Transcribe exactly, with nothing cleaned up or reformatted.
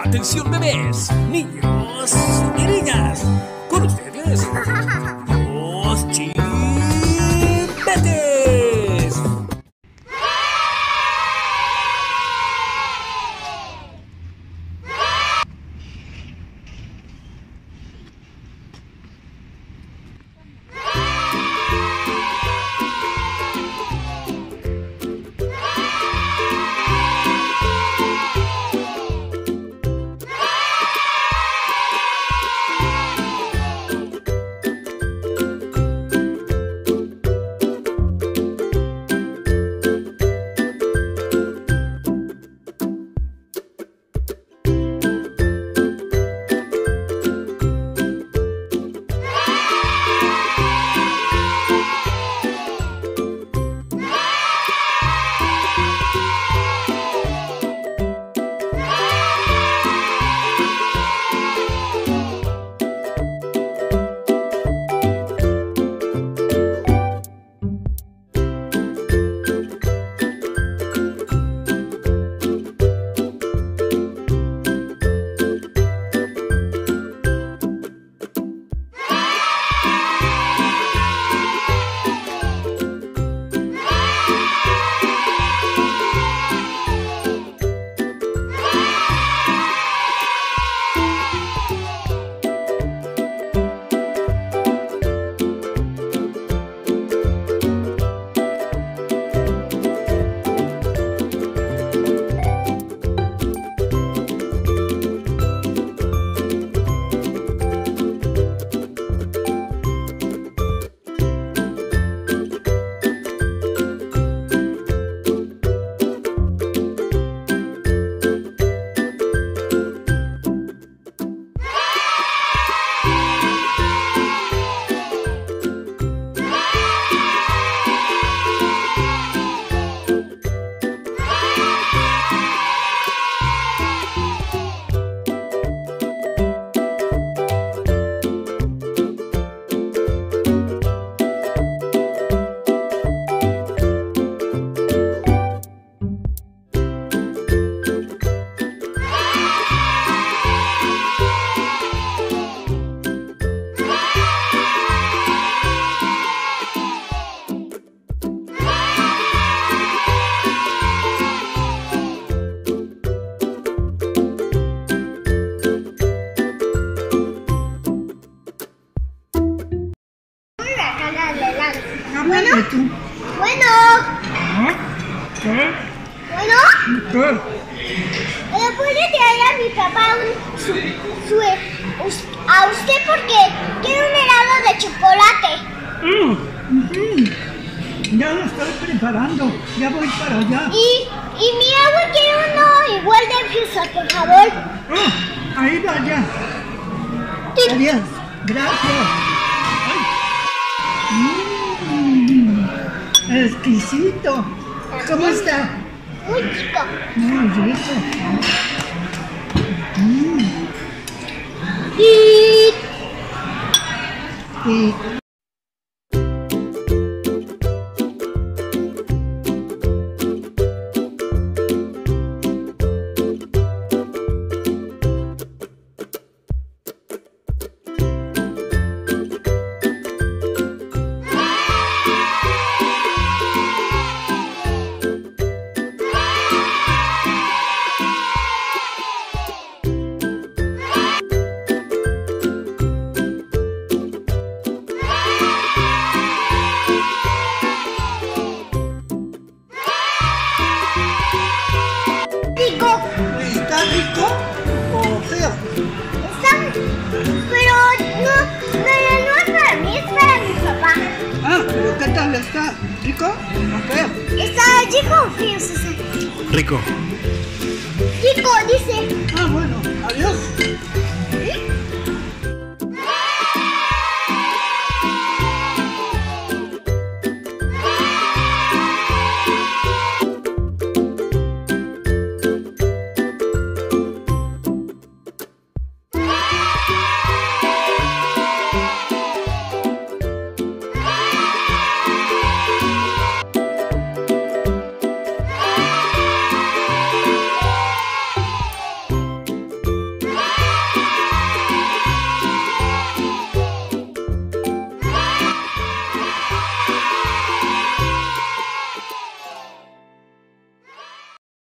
Atención bebés, niños y niñas, con ustedes, los chipetes. Bueno, bueno, ¿qué? bueno, ¿Qué? ¿le puede traer a mi papá un, su, su, us, a usted porque quiere un helado de chocolate? Mm, mm-hmm. Ya lo estoy preparando, ya voy para allá. Y, y mi agua quiere uno igual de FRESA, por favor. Oh, ahí vaya. Sí. Adiós, gracias. Mmm, exquisito. ¿Cómo está? Muy chico. Muy rico. Mm. Y... Y... Rico. ¿Está rico o feo? Está... Pero no, pero no es para mí, es para mi papá. Ah, pero ¿qué tal está? ¿Rico o feo? ¿Está rico o feo, César? Rico. Rico, dice.